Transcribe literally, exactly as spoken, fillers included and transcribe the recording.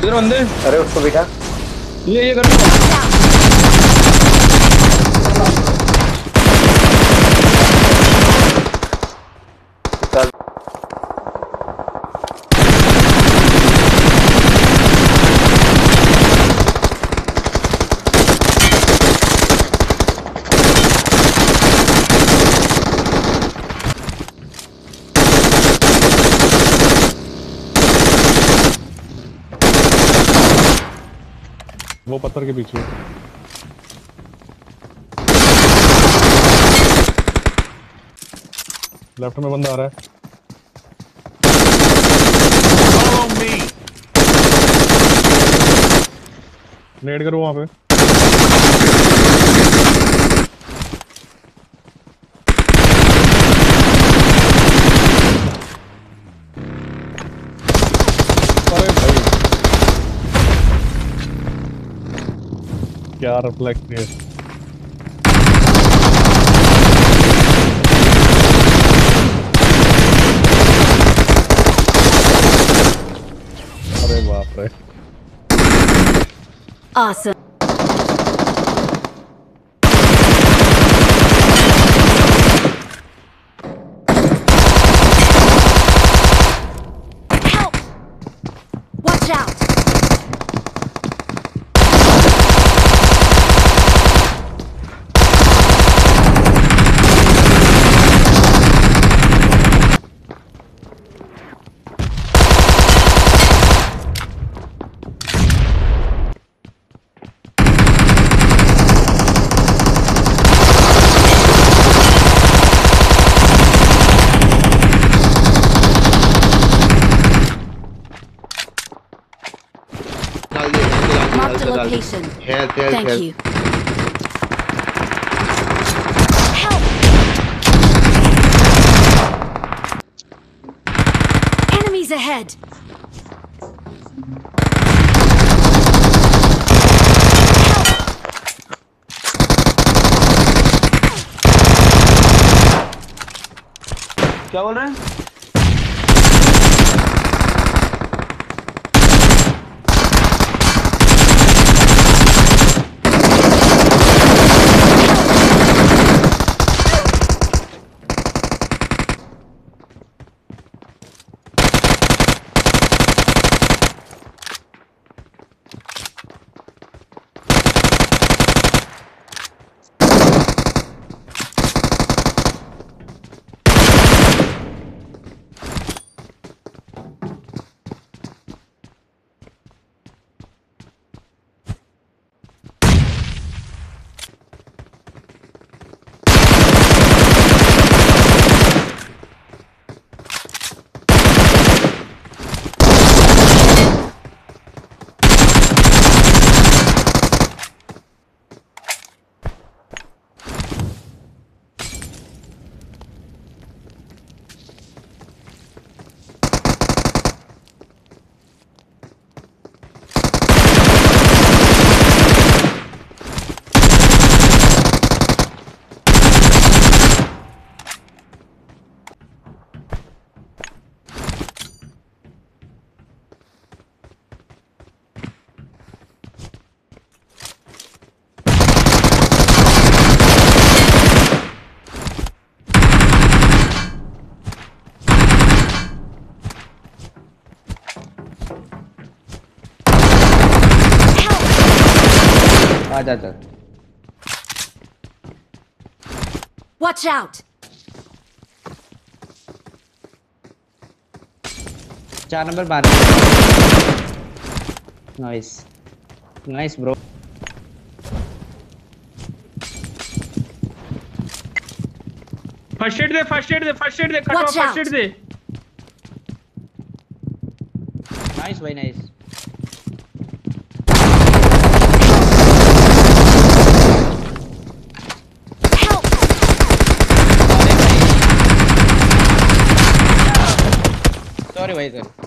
इधर बंदे। अरे उसको बेटा ये ये कर वो पत्थर के पीछे। लेफ्ट में बंदा आ रहा है। नेड करो वहां पे। अरे भाई क्या रिफ्लेक्स है। अरे बाप रे। Awesome. Help! Watch out! Mark the location. Help, help, Thank help. you. Help! Enemies ahead. क्या बोल रहे हैं? आजा आजा। Watch out! चार नंबर बार। Nice nice bro. First aid दे फर्स्ट एड दे फर्स्ट एड दे कट ऑफ फर्स्ट एड दे। नाइस भाई नाइस। सॉरी भाई सर।